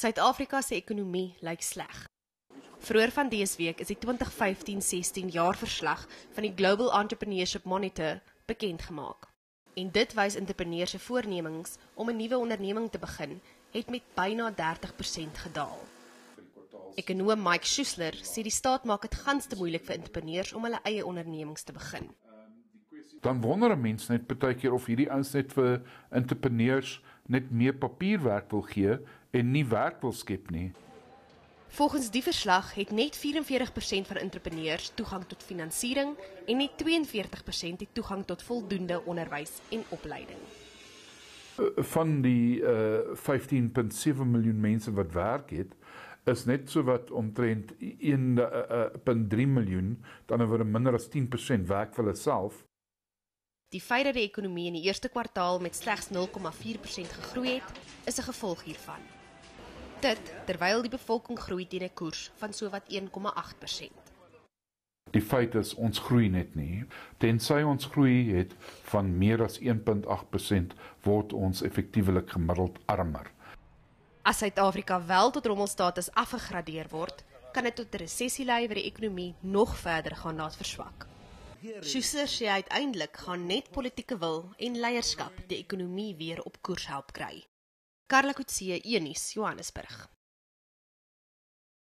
Suid-Afrika se ekonomie lyk sleg. Vroeër van dese week is die 2015-16 jaarverslag van die Global Entrepreneurship Monitor bekend gemaak. En dit wys entrepreneurs se voornemings om 'n nuwe onderneming te begin, het met byna 30% gedaal. Ekonoom Mike Schuessler sê die staat maak dit gans te moeilik vir entrepreneurs om hulle eie ondernemings te begin. Dan wonder 'n mens net baie keer of hierdie ouens net vir entrepreneurs net meer papierwerk wil gee en nie werk wil skep nie. Volgens die verslag het net 44% van entrepreneurs toegang tot finansiering en net 42% het toegang tot voldoende onderwys en opleiding. Van die 15.7 miljoen mense wat werk het, is net so wat omtrent 1.3 miljoen, dan oor minder as 10% werk vir hulle self. Die feit dat die ekonomie in die eerste kwartaal met slegs 0,4% gegroei het, is 'n gevolg hiervan. Dit terwyl die bevolking groei teen 'n koers van sowat 1,8%. Die feit is ons groei net nie. Tensy ons groei het van meer as 1,8%, word ons effektiewelik gemiddeld armer. As Suid-Afrika wel tot rommelstatus afgegradeer word, kan dit tot 'n resessie lei wat die ekonomie nog verder gaan laat verswak. Schuessler sê uiteindelik gaan net politieke wil en leierskap die ekonomie weer op koers help kry. Karla Kutse, Johannesburg.